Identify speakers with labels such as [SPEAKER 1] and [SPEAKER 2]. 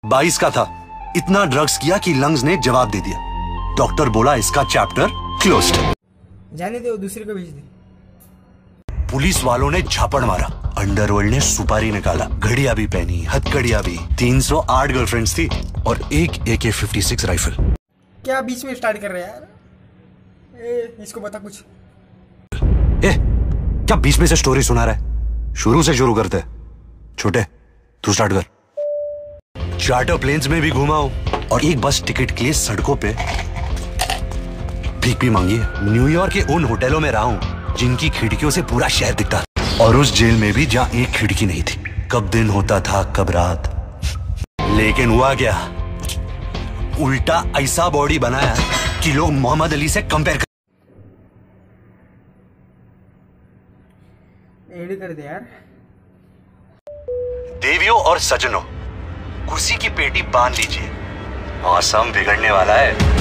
[SPEAKER 1] 22 का था। इतना ड्रग्स किया कि लंग्स ने जवाब दे दिया। डॉक्टर बोला इसका चैप्टर क्लोज्ड।
[SPEAKER 2] जाने दे, दूसरे को भेज दे।
[SPEAKER 1] पुलिस वालों ने झापड़ मारा, अंडरवर्ल्ड ने सुपारी निकाला, घड़ियां भी पहनी, हथकड़ियां भी। 308 गर्लफ्रेंड्स थी और एक AK-56 राइफल।
[SPEAKER 2] क्या बीच में स्टार्ट कर रहे हैं यार? इसको बता कुछ।
[SPEAKER 1] क्या बीच में से स्टोरी सुना रहा है? शुरू से शुरू करते। छोटे तू स्टार्ट कर। चार्टर प्लेन्स में भी घूमा हूं और एक बस टिकट के लिए सड़कों पे भीख भी मांगी है। न्यूयॉर्क के उन होटलों में रहा हूं जिनकी खिड़कियों से पूरा शहर दिखता, और उस जेल में भी जहां एक खिड़की नहीं थी। कब दिन होता था कब रात, लेकिन हुआ क्या, उल्टा ऐसा बॉडी बनाया कि लोग मोहम्मद अली से कंपेयर
[SPEAKER 2] एड कर दे यार।
[SPEAKER 1] देवियों और सजनों, कुर्सी की पेटी बांध लीजिए, मौसम बिगड़ने वाला है।